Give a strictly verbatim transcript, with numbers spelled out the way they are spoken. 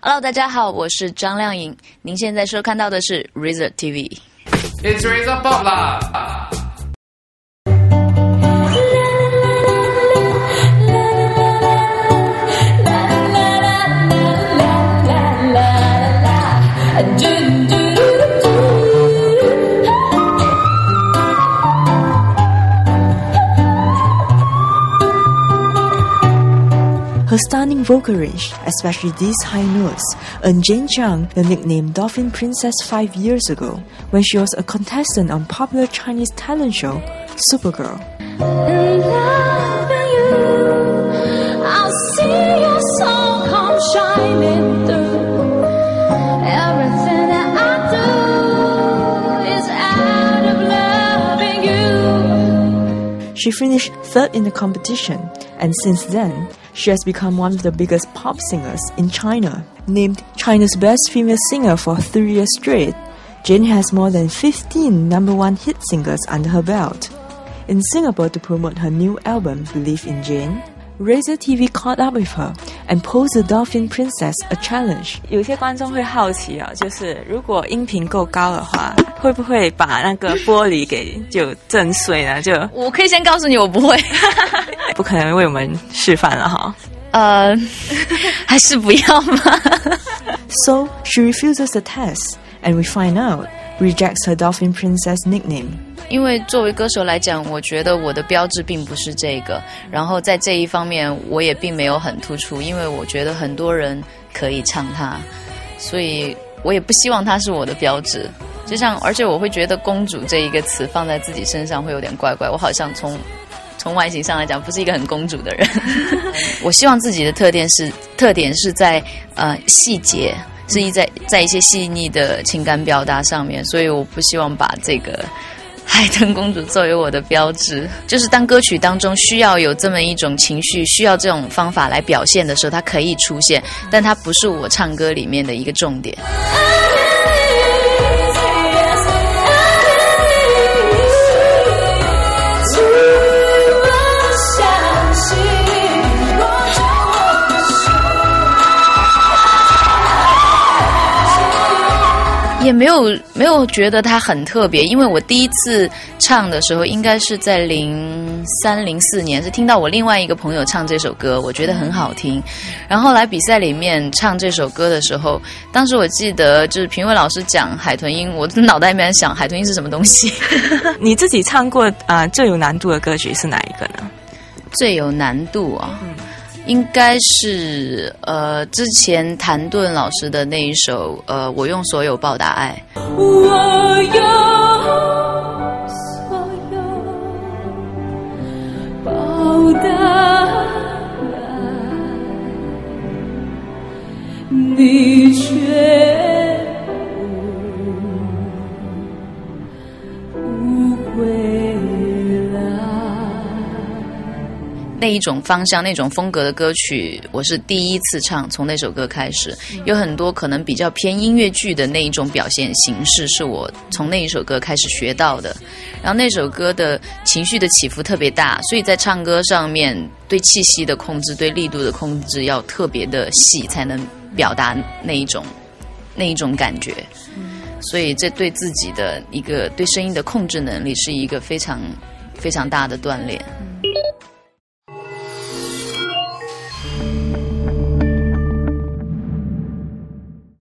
Hello， 大家好，我是张靓颖，您现在收看到的是 RazorTV。It's Razor Pop 啦。 Her stunning vocal range, especially these high notes, earned Jane Zhang the nickname Dolphin Princess five years ago when she was a contestant on popular Chinese talent show Supergirl. She finished third in the competition, and since then, she has become one of the biggest pop singers in China. Named China's best female singer for three years straight, Jane has more than fifteen number one hit singles under her belt. In Singapore to promote her new album, Believe in Jane, RazorTV caught up with her and posed the Dolphin Princess a challenge. 有些观众会好奇啊，就是如果音频够高的话，会不会把那个玻璃给就震碎呢？就我可以先告诉你，我不会。 不可能为我们示范了哈。 呃，还是不要嘛。 So she refuses the test, and we find out rejects her Dolphin Princess nickname. 因为作为歌手来讲，我觉得我的标志并不是这个，然后在这一方面我也并没有很突出，因为我觉得很多人可以唱它，所以我也不希望它是我的标志。就像，而且我会觉得公主这一个词放在自己身上会有点怪怪，我好像从从外形上来讲不是一个很公主的人。我希望自己的特点是特点是在呃细节，是一在在一些细腻的情感表达上面，所以我不希望把这个海豚公主作为我的标志。就是当歌曲当中需要有这么一种情绪，需要这种方法来表现的时候，它可以出现，但它不是我唱歌里面的一个重点。也没有没有觉得它很特别，因为我第一次唱的时候应该是在零三零四年，是听到我另外一个朋友唱这首歌，我觉得很好听。然后来比赛里面唱这首歌的时候，当时我记得就是评委老师讲海豚音，我脑袋里面想海豚音是什么东西。 你自己唱过啊、呃、最有难度的歌曲是哪一个呢？ 最有难度啊。嗯，应该是呃之前谭盾老师的那一首呃我用所有报答爱。我用所有报答爱，你却不回来。那一种方向、那种风格的歌曲，我是第一次唱，从那首歌开始。有很多可能比较偏音乐剧的那一种表现形式，是我从那一首歌开始学到的。然后那首歌的情绪的起伏特别大，所以在唱歌上面对气息的控制、对力度的控制要特别的细，才能表达那一种那一种感觉。所以这对自己的一个对声音的控制能力是一个非常非常大的锻炼。